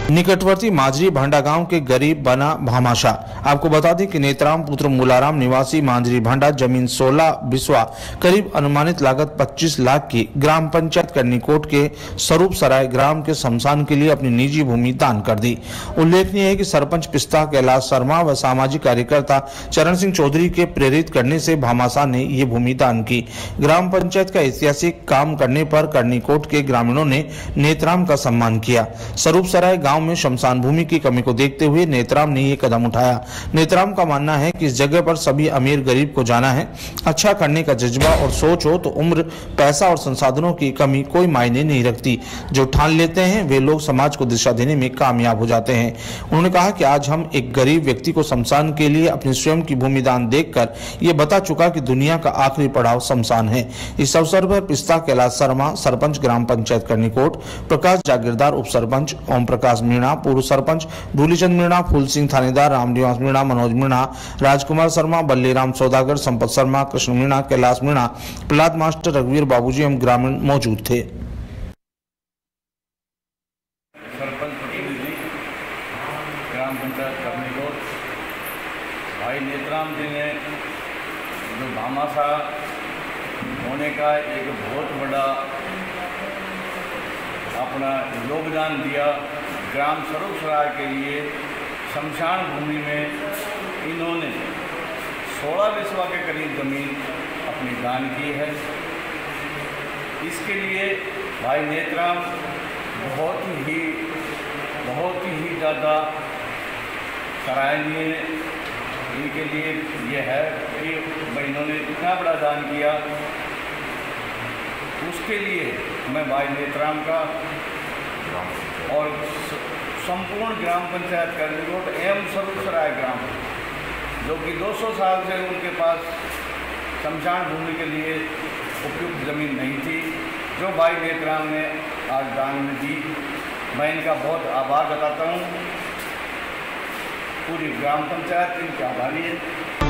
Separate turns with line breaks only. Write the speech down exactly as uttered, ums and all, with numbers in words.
निकटवर्ती मांझरी भांडा गांव के गरीब बना भामाशाह। आपको बता दें कि नेत्राम पुत्र मूलाराम निवासी मांझरी भांडा जमीन सोलह बिस्वा करीब अनुमानित लागत पच्चीस लाख की ग्राम पंचायत करनीकोट के स्वरूप सराय ग्राम के शमशान के लिए अपनी निजी भूमि दान कर दी। उल्लेखनीय है कि सरपंच पिस्ता कैलाश शर्मा व सामाजिक कार्यकर्ता चरण सिंह चौधरी के प्रेरित करने से भामाशाह ने ये भूमि दान की। ग्राम पंचायत का ऐतिहासिक काम करने पर करनीकोट के ग्रामीणों ने नेत्राम का सम्मान किया। स्वरूप सराय गांव में शमशान भूमि की कमी को देखते हुए नेत्राम ने ये कदम उठाया। नेत्राम का मानना है कि इस जगह पर सभी अमीर गरीब को जाना है। अच्छा करने का जज्बा और सोच हो तो उम्र, पैसा और संसाधनों की कमी कोई मायने नहीं रखती। जो ठान लेते हैं वे लोग समाज को दिशा देने में कामयाब हो जाते हैं। उन्होंने कहा कि आज हम एक गरीब व्यक्ति को शमशान के लिए अपनी स्वयं की भूमि दान देखकर ये बता चुका कि दुनिया का आखिरी पड़ाव शमशान है। इस अवसर पर पिस्ता कैलाश शर्मा, सरपंच ग्राम पंचायत करनीकोट, प्रकाश जागीरदार, उप सरपंच ओम प्रकाश मीणा, पूर्व सरपंच धूलीचंद मीणा, फूल सिंह थानेदार, रामनिवास मीणा, मनोज मीणा, राजकुमार शर्मा, बल्लीराम सौदागर, संपत शर्मा, कृष्ण मीणा, कैलाश मीणा, प्रहलाद मास्टर, रघुवीर बाबूजी एवं ग्रामीण मौजूद थे।
सरपंच प्रतिनिधि ग्राम पंचायत करनीकोट भाई नेत्राम जी ने जो भामाशाह होने का एक बहुत बड़ा अपना योगदान दिया। ग्राम स्वरूप सराय के लिए शमशान भूमि में इन्होंने सोलह बिस्वा के करीब ज़मीन अपनी दान की है। इसके लिए भाई नेत्राम बहुत ही बहुत ही ज़्यादा सराहनीय इनके लिए ये है कि इन्होंने इतना बड़ा दान किया। उसके लिए मैं भाई नेत्राम का और संपूर्ण ग्राम पंचायत करनीकोट एवं स्वरूप सराय ग्राम, जो कि दो सौ साल से उनके पास शमशान भूमि के लिए उपयुक्त ज़मीन नहीं थी, जो भाई नेत्राम ने आज दान में दी, मैं इनका बहुत आभार बताता हूँ। पूरी ग्राम पंचायत इनके आभारी है।